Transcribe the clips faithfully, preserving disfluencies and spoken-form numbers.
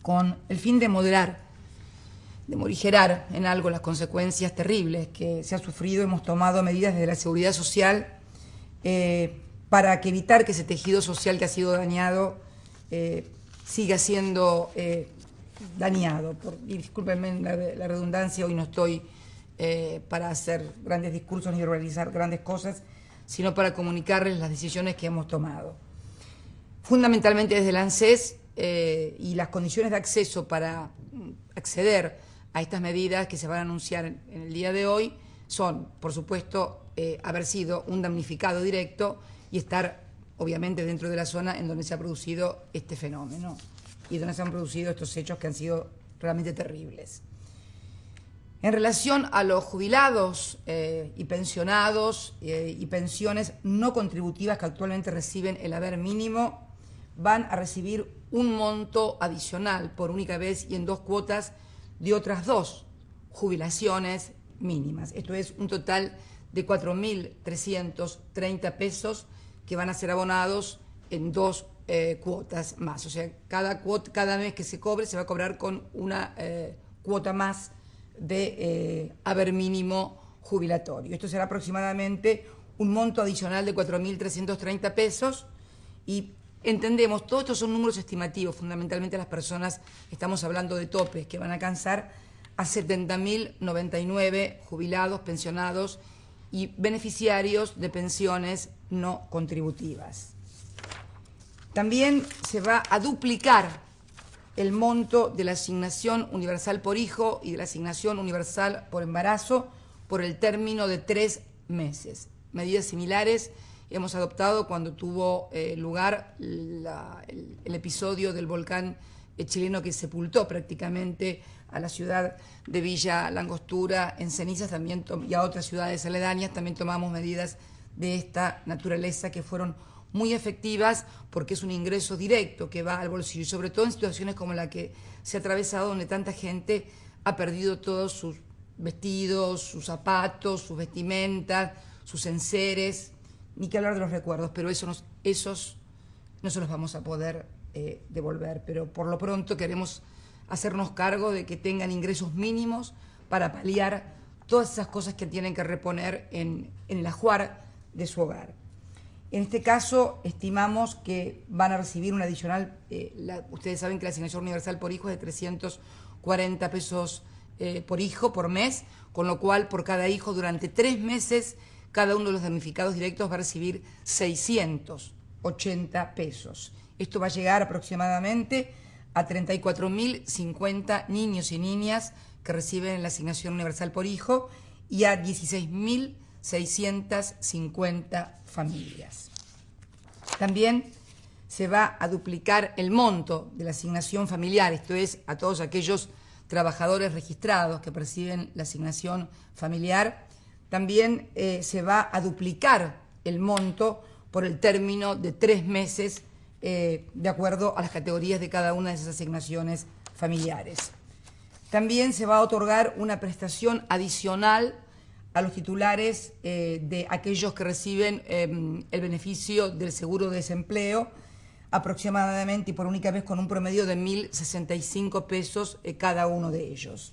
con el fin de moderar, de morigerar en algo las consecuencias terribles que se ha sufrido. Hemos tomado medidas desde la seguridad social eh, para que evitar que ese tejido social que ha sido dañado eh, siga siendo eh, dañado. Por, y discúlpenme la, la redundancia, hoy no estoy eh, para hacer grandes discursos ni realizar grandes cosas, sino para comunicarles las decisiones que hemos tomado. Fundamentalmente desde el ANSES eh, y las condiciones de acceso para acceder a estas medidas que se van a anunciar en, en el día de hoy son, por supuesto, eh, haber sido un damnificado directo y estar, obviamente, dentro de la zona en donde se ha producido este fenómeno y donde se han producido estos hechos que han sido realmente terribles. En relación a los jubilados eh, y pensionados eh, y pensiones no contributivas que actualmente reciben el haber mínimo, van a recibir un monto adicional por única vez y en dos cuotas de otras dos jubilaciones mínimas. Esto es un total de cuatro mil trescientos treinta pesos que van a ser abonados en dos eh, cuotas más. O sea, cada, cuota, cada mes que se cobre se va a cobrar con una eh, cuota más de eh, haber mínimo jubilatorio. Esto será aproximadamente un monto adicional de cuatro mil trescientos treinta pesos y entendemos, todos estos son números estimativos, fundamentalmente las personas, estamos hablando de topes que van a alcanzar a setenta mil noventa y nueve jubilados, pensionados y beneficiarios de pensiones no contributivas. También se va a duplicar el monto de la asignación universal por hijo y de la asignación universal por embarazo por el término de tres meses. Medidas similares hemos adoptado cuando tuvo eh, lugar la, el, el episodio del volcán eh, chileno que sepultó prácticamente a la ciudad de Villa Langostura en cenizas, también y a otras ciudades aledañas. También tomamos medidas de esta naturaleza que fueron muy efectivas porque es un ingreso directo que va al bolsillo, y sobre todo en situaciones como la que se ha atravesado, donde tanta gente ha perdido todos sus vestidos, sus zapatos, sus vestimentas, sus enseres, ni que hablar de los recuerdos, pero eso nos, esos no se los vamos a poder eh, devolver. Pero por lo pronto queremos hacernos cargo de que tengan ingresos mínimos para paliar todas esas cosas que tienen que reponer en, en el ajuar de su hogar. En este caso, estimamos que van a recibir un adicional, eh, la, ustedes saben que la asignación universal por hijo es de trescientos cuarenta pesos eh, por hijo por mes, con lo cual por cada hijo durante tres meses cada uno de los damnificados directos va a recibir seiscientos ochenta pesos. Esto va a llegar aproximadamente a treinta y cuatro mil cincuenta niños y niñas que reciben la asignación universal por hijo y a dieciséis mil seiscientas cincuenta familias. También se va a duplicar el monto de la asignación familiar, esto es, a todos aquellos trabajadores registrados que perciben la asignación familiar. También eh, se va a duplicar el monto por el término de tres meses, eh, de acuerdo a las categorías de cada una de esas asignaciones familiares. También se va a otorgar una prestación adicional a los titulares eh, de aquellos que reciben eh, el beneficio del seguro de desempleo, aproximadamente y por única vez con un promedio de mil sesenta y cinco pesos eh, cada uno de ellos.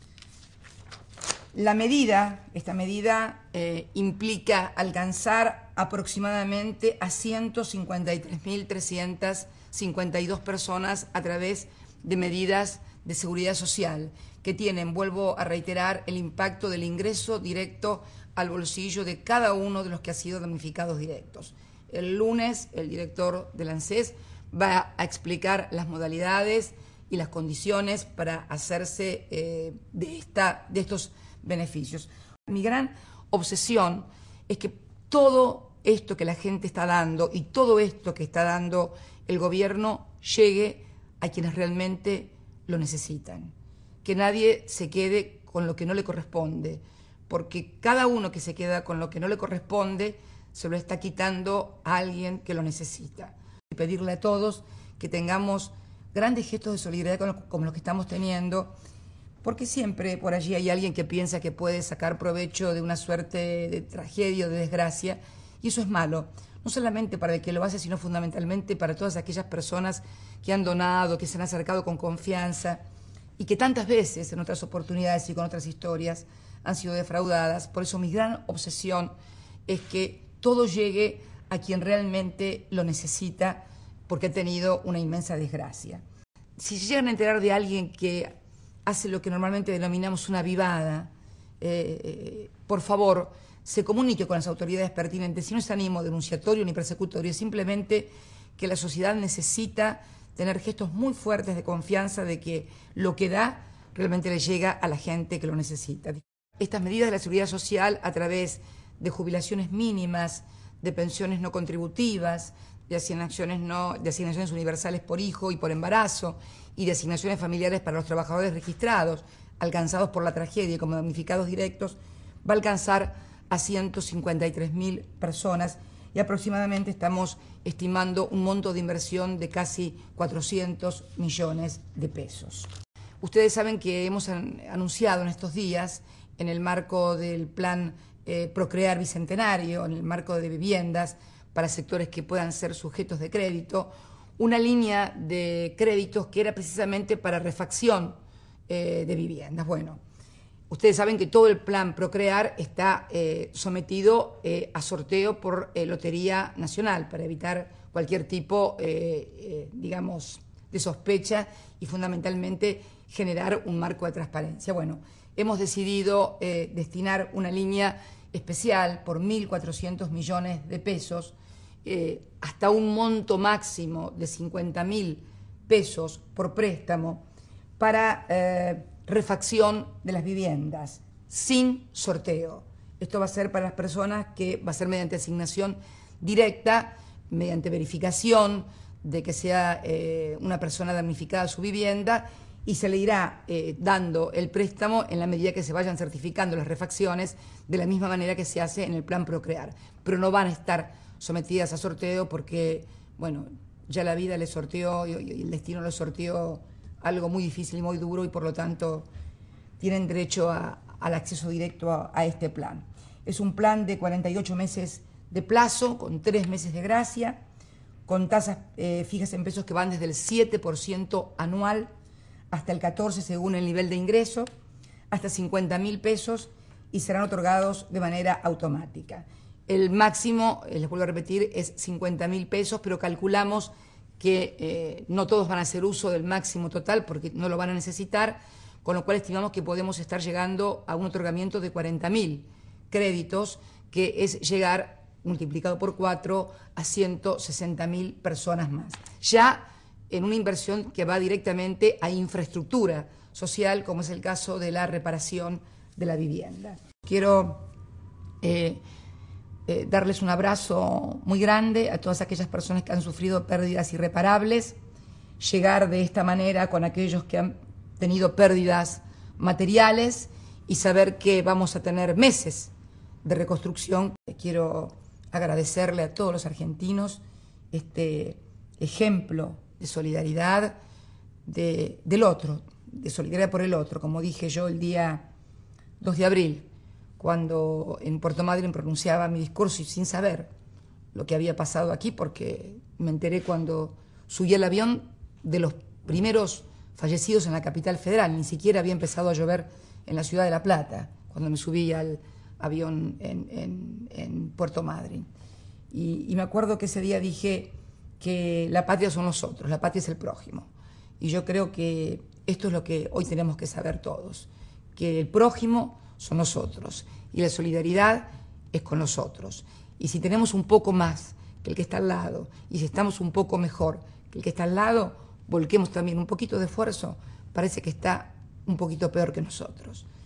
La medida, esta medida eh, implica alcanzar aproximadamente a ciento cincuenta y tres mil trescientas cincuenta y dos personas a través de medidas de seguridad social que tienen, vuelvo a reiterar, el impacto del ingreso directo al bolsillo de cada uno de los que ha sido damnificados directos. El lunes el director del ANSES va a explicar las modalidades y las condiciones para hacerse eh, de, esta, de estos beneficios. Mi gran obsesión es que todo esto que la gente está dando y todo esto que está dando el gobierno llegue a quienes realmente lo necesitan. Que nadie se quede con lo que no le corresponde, porque cada uno que se queda con lo que no le corresponde se lo está quitando a alguien que lo necesita. Y pedirle a todos que tengamos grandes gestos de solidaridad como, como los que estamos teniendo, porque siempre por allí hay alguien que piensa que puede sacar provecho de una suerte de tragedia o de desgracia, y eso es malo. no solamente para el que lo hace, sino fundamentalmente para todas aquellas personas que han donado, que se han acercado con confianza y que tantas veces en otras oportunidades y con otras historias han sido defraudadas. Por eso mi gran obsesión es que todo llegue a quien realmente lo necesita, porque ha tenido una inmensa desgracia. Si se llegan a enterar de alguien que hace lo que normalmente denominamos una vivada, eh, eh, por favor, se comunique con las autoridades pertinentes. Si no es ánimo denunciatorio ni persecutorio, es simplemente que la sociedad necesita tener gestos muy fuertes de confianza de que lo que da realmente le llega a la gente que lo necesita. Estas medidas de la seguridad social, a través de jubilaciones mínimas, de pensiones no contributivas, de asignaciones, no, de asignaciones universales por hijo y por embarazo, y de asignaciones familiares para los trabajadores registrados, alcanzados por la tragedia como damnificados directos, va a alcanzar a ciento cincuenta y tres mil personas y aproximadamente estamos estimando un monto de inversión de casi cuatrocientos millones de pesos. Ustedes saben que hemos anunciado en estos días, en el marco del plan eh, Procrear Bicentenario, en el marco de viviendas para sectores que puedan ser sujetos de crédito, una línea de créditos que era precisamente para refacción eh, de viviendas. Bueno, ustedes saben que todo el plan Procrear está eh, sometido eh, a sorteo por eh, Lotería Nacional para evitar cualquier tipo, eh, eh, digamos, de sospecha y fundamentalmente generar un marco de transparencia. Bueno, hemos decidido eh, destinar una línea especial por mil cuatrocientos millones de pesos, eh, hasta un monto máximo de cincuenta mil pesos por préstamo para eh, refacción de las viviendas, sin sorteo. Esto va a ser para las personas que va a ser mediante asignación directa, mediante verificación de que sea eh, una persona damnificada su vivienda, y se le irá eh, dando el préstamo en la medida que se vayan certificando las refacciones, de la misma manera que se hace en el plan Procrear. Pero no van a estar sometidas a sorteo porque, bueno, ya la vida les sorteó y, y el destino les sorteó algo muy difícil y muy duro, y por lo tanto tienen derecho a, al acceso directo a, a este plan. Es un plan de cuarenta y ocho meses de plazo, con tres meses de gracia, con tasas eh, fijas en pesos que van desde el siete por ciento anual hasta el catorce por ciento según el nivel de ingreso, hasta cincuenta mil pesos, y serán otorgados de manera automática. El máximo, les vuelvo a repetir, es cincuenta mil pesos, pero calculamos que eh, no todos van a hacer uso del máximo total porque no lo van a necesitar, con lo cual estimamos que podemos estar llegando a un otorgamiento de cuarenta mil créditos, que es llegar, multiplicado por cuatro, a ciento sesenta mil personas más. Ya en una inversión que va directamente a infraestructura social, como es el caso de la reparación de la vivienda. Quiero eh, eh, darles un abrazo muy grande a todas aquellas personas que han sufrido pérdidas irreparables, llegar de esta manera con aquellos que han tenido pérdidas materiales y saber que vamos a tener meses de reconstrucción. Quiero agradecerle a todos los argentinos este ejemplo de solidaridad de, del otro, de solidaridad por el otro, como dije yo el día dos de abril, cuando en Puerto Madryn pronunciaba mi discurso y sin saber lo que había pasado aquí, porque me enteré cuando subí al avión de los primeros fallecidos en la capital federal. Ni siquiera había empezado a llover en la ciudad de La Plata, cuando me subí al avión en, en, en Puerto Madryn. Y, y me acuerdo que ese día dije que la patria son nosotros, la patria es el prójimo. Y yo creo que esto es lo que hoy tenemos que saber todos, que el prójimo son nosotros y la solidaridad es con nosotros. Y si tenemos un poco más que el que está al lado, y si estamos un poco mejor que el que está al lado, volquemos también un poquito de esfuerzo, parece que está un poquito peor que nosotros.